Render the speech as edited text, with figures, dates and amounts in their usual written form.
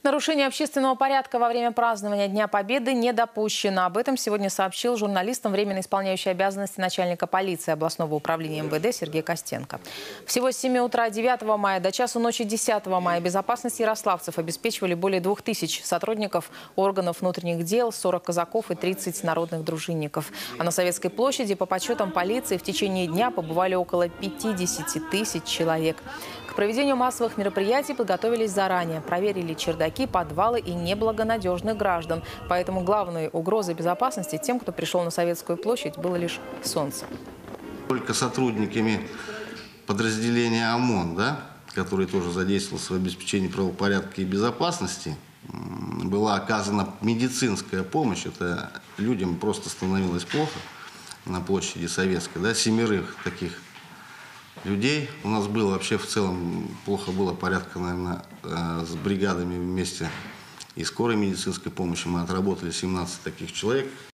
Нарушение общественного порядка во время празднования Дня Победы не допущено. Об этом сегодня сообщил журналистам временно исполняющий обязанности начальника полиции областного управления МВД Сергей Костенко. Всего с 7 утра 9 мая до часу ночи 10 мая безопасность ярославцев обеспечивали более 2000 сотрудников органов внутренних дел, 40 казаков и 30 народных дружинников. А на Советской площади, по подсчетам полиции, в течение дня побывали около 50 тысяч человек. К проведению массовых мероприятий подготовились заранее, проверили чердаки, подвалы и неблагонадежных граждан. Поэтому главной угрозой безопасности тем, кто пришел на Советскую площадь, было лишь солнце. Только сотрудниками подразделения ОМОН, который тоже задействовался в обеспечении правопорядка и безопасности, была оказана медицинская помощь. Это людям просто становилось плохо на площади Советской. 7 таких людей у нас было вообще в целом плохо было порядка, наверное, с бригадами вместе и скорой медицинской помощи. Мы отработали 17 таких человек.